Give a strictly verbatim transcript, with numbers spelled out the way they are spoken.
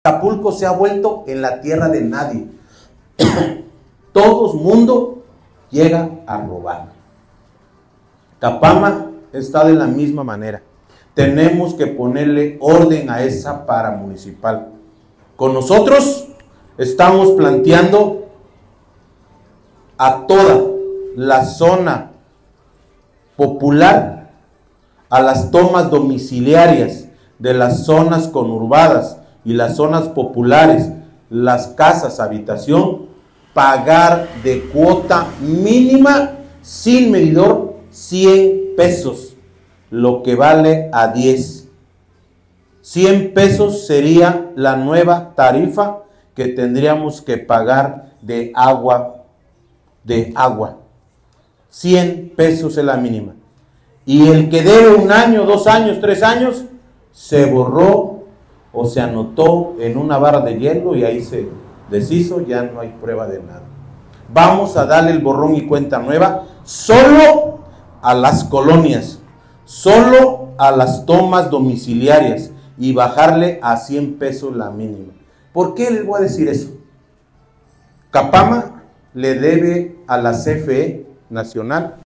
Acapulco se ha vuelto en la tierra de nadie. Todo el mundo llega a robar. Capama está de la misma manera. Tenemos que ponerle orden a esa paramunicipal. Con nosotros estamos planteando a toda la zona popular, a las tomas domiciliarias de las zonas conurbadas y las zonas populares, las casas habitación, pagar de cuota mínima sin medidor cien pesos, lo que vale a diez. cien pesos sería la nueva tarifa que tendríamos que pagar de agua, de agua. cien pesos es la mínima. Y el que debe un año, dos años, tres años, se borró o se anotó en una barra de hielo y ahí se deshizo, ya no hay prueba de nada. Vamos a darle el borrón y cuenta nueva solo a las colonias, solo a las tomas domiciliarias y bajarle a cien pesos la mínima. ¿Por qué les voy a decir eso? Capama le debe a la C F E nacional